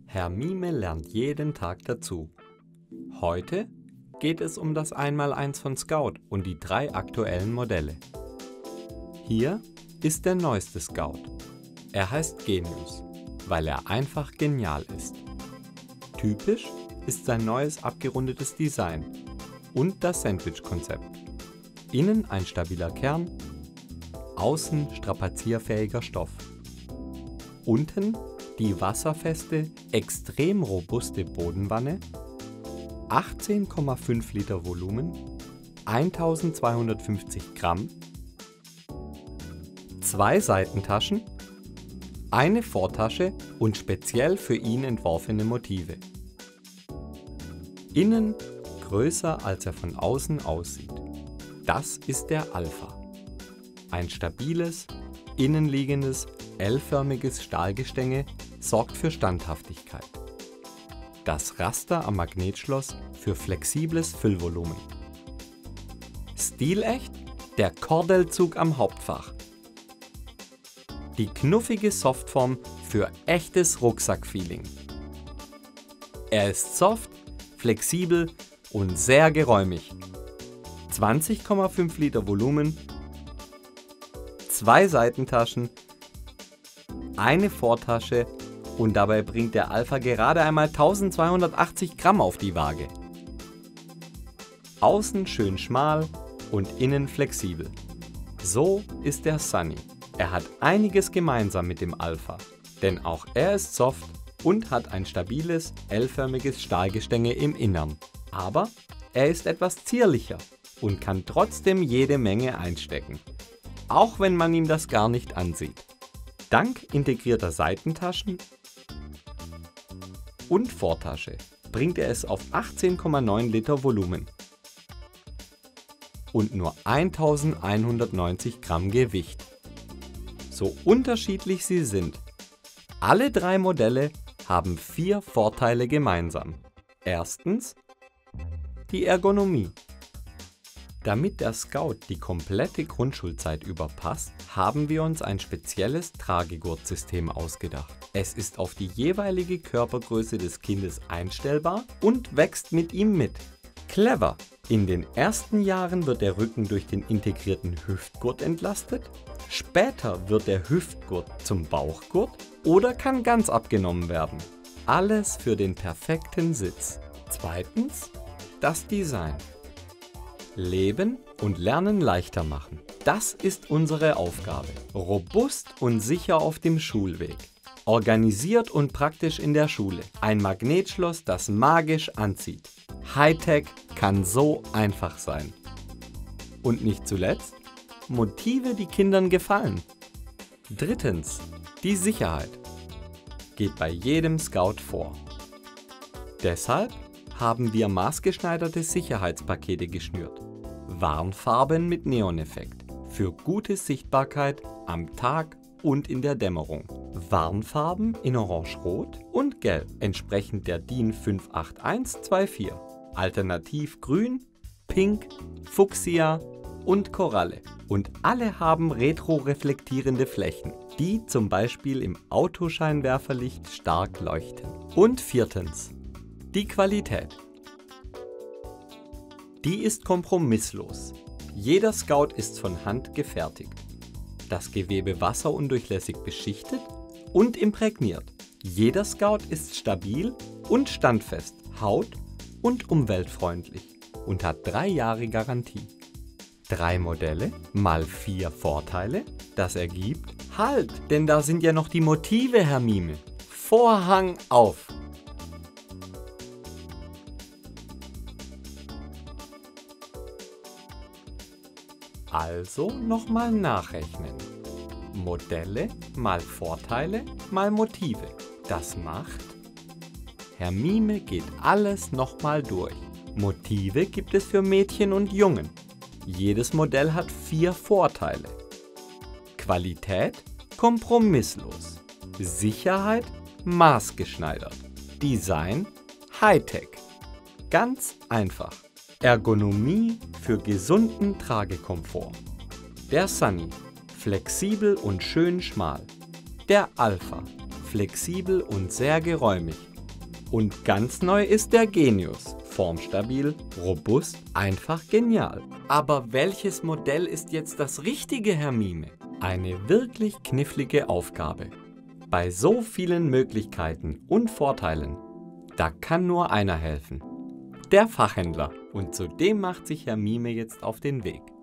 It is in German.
Herr Mime lernt jeden Tag dazu. Heute geht es um das 1x1 von Scout und die 3 aktuellen Modelle. Hier ist der neueste Scout. Er heißt Genius, weil er einfach genial ist. Typisch ist sein neues abgerundetes Design und das Sandwich-Konzept. Innen ein stabiler Kern, außen strapazierfähiger Stoff. Unten die wasserfeste, extrem robuste Bodenwanne, 18,5 Liter Volumen, 1250 Gramm, 2 Seitentaschen, eine Vortasche und speziell für ihn entworfene Motive. Innen größer als er von außen aussieht. Das ist der Alpha. Ein stabiles, innenliegendes, L-förmiges Stahlgestänge sorgt für Standhaftigkeit. Das Raster am Magnetschloss für flexibles Füllvolumen. Stilecht der Kordelzug am Hauptfach. Die knuffige Softform für echtes Rucksackfeeling. Er ist soft, flexibel und sehr geräumig. 20,5 Liter Volumen, 2 Seitentaschen, eine Vortasche und dabei bringt der Alpha gerade einmal 1280 Gramm auf die Waage. Außen schön schmal und innen flexibel. So ist der Sunny. Er hat einiges gemeinsam mit dem Alpha, denn auch er ist soft und hat ein stabiles, L-förmiges Stahlgestänge im Innern. Aber er ist etwas zierlicher und kann trotzdem jede Menge einstecken, auch wenn man ihm das gar nicht ansieht. Dank integrierter Seitentaschen und Vortasche bringt er es auf 18,9 Liter Volumen und nur 1190 Gramm Gewicht. So unterschiedlich sie sind, alle 3 Modelle haben 4 Vorteile gemeinsam. Erstens die Ergonomie. Damit der Scout die komplette Grundschulzeit über passt, haben wir uns ein spezielles Tragegurtsystem ausgedacht. Es ist auf die jeweilige Körpergröße des Kindes einstellbar und wächst mit ihm mit. Clever! In den ersten Jahren wird der Rücken durch den integrierten Hüftgurt entlastet, später wird der Hüftgurt zum Bauchgurt oder kann ganz abgenommen werden. Alles für den perfekten Sitz. Zweitens, das Design. Leben und Lernen leichter machen. Das ist unsere Aufgabe. Robust und sicher auf dem Schulweg. Organisiert und praktisch in der Schule. Ein Magnetschloss, das magisch anzieht. Hightech kann so einfach sein. Und nicht zuletzt, Motive, die Kindern gefallen. Drittens, die Sicherheit. Geht bei jedem Scout vor. Deshalb haben wir maßgeschneiderte Sicherheitspakete geschnürt. Warnfarben mit Neoneffekt für gute Sichtbarkeit am Tag und in der Dämmerung. Warnfarben in Orange-Rot und Gelb, entsprechend der DIN 58124. Alternativ Grün, Pink, Fuchsia und Koralle. Und alle haben retroreflektierende Flächen, die zum Beispiel im Autoscheinwerferlicht stark leuchten. Und viertens, die Qualität. Die ist kompromisslos. Jeder Scout ist von Hand gefertigt. Das Gewebe wasserundurchlässig beschichtet und imprägniert. Jeder Scout ist stabil und standfest, haut- und umweltfreundlich und hat 3 Jahre Garantie. 3 Modelle mal 4 Vorteile, das ergibt Halt, denn da sind ja noch die Motive, Herr Mime. Vorhang auf! Also nochmal nachrechnen. Modelle mal Vorteile mal Motive. Das macht... Herr Mime geht alles nochmal durch. Motive gibt es für Mädchen und Jungen. Jedes Modell hat 4 Vorteile. Qualität kompromisslos. Sicherheit maßgeschneidert. Design Hightech. Ganz einfach. Ergonomie für gesunden Tragekomfort. Der Sunny, flexibel und schön schmal. Der Alpha, flexibel und sehr geräumig. Und ganz neu ist der Genius. Formstabil, robust, einfach genial. Aber welches Modell ist jetzt das richtige, Herr Mime? Eine wirklich knifflige Aufgabe. Bei so vielen Möglichkeiten und Vorteilen, da kann nur einer helfen. Der Fachhändler. Und zu dem macht sich Herr Mime jetzt auf den Weg.